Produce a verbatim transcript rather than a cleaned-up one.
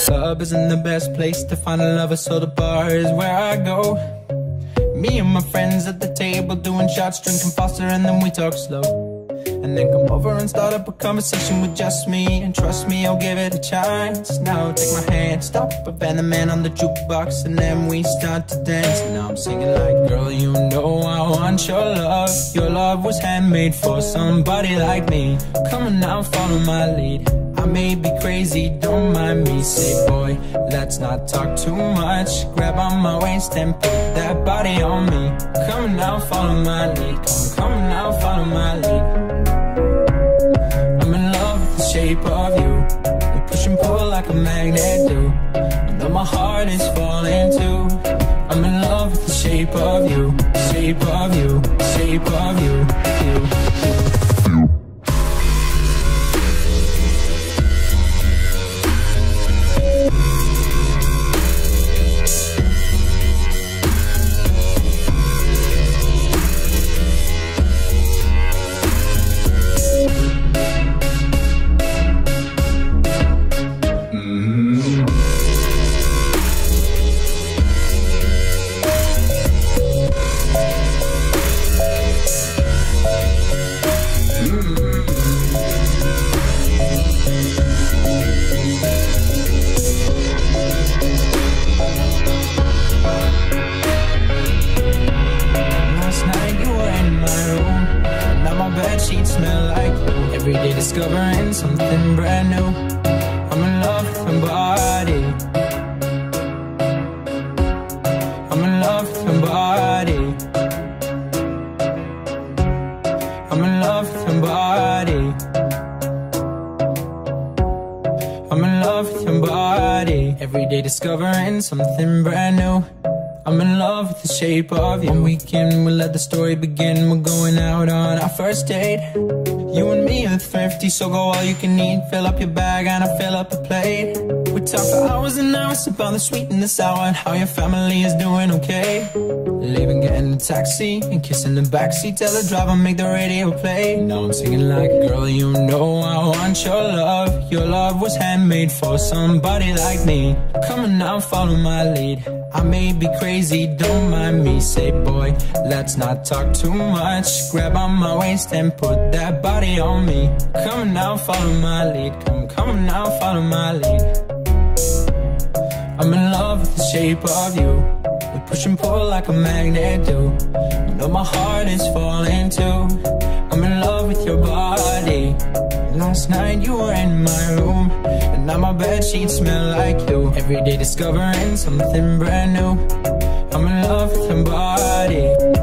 Club isn't the best place to find a lover, so the bar is where I go. Me and my friends at the table doing shots, drinking faster, and then we talk slow. And then come over and start up a conversation with just me. And trust me, I'll give it a chance. Now take my hand, stop, and the man on the jukebox, and then we start to dance. And now I'm singing like, girl, you know I want your love. Your love was handmade for somebody like me. Come on now, follow my lead. I may be crazy, don't mind me. Say, boy, let's not talk too much. Grab on my waist and put that body on me. Come on now, follow my lead. Come, come on now, follow my lead. I'm in love with the shape of you. We push and pull like a magnet do. I know my heart is falling too. I'm in love with the shape of you. Shape of you, shape of you, you, you. Every day discovering something brand new. I'm in love with my body. I'm in love with my body. I'm in love with my body. I'm in love with my body. Every day discovering something brand new. I'm in love with the shape of you. One weekend, we'll let the story begin. We're going out on our first date. You and me are thrifty, so go all you can eat. Fill up your bag and I fill up a plate. We talk for hours and hours about the sweet and the sour, and how your family is doing okay. Leaving, getting a taxi and kissing the backseat. Tell the driver, make the radio play. Now I'm singing like, girl, you know I want your love. Your love was handmade for somebody like me. Come on now, follow my lead. I may be crazy, don't mind me. Say, boy, let's not talk too much. Grab on my waist and put that body on me. Come on now, follow my lead. Come, come on now, follow my lead. I'm in love with the shape of you. We push and pull like a magnet do. I know my heart is falling too. I'm in love with your body. Last night you were in my room, and now my bedsheets smell like you. Every day discovering something brand new. I'm in love with your body.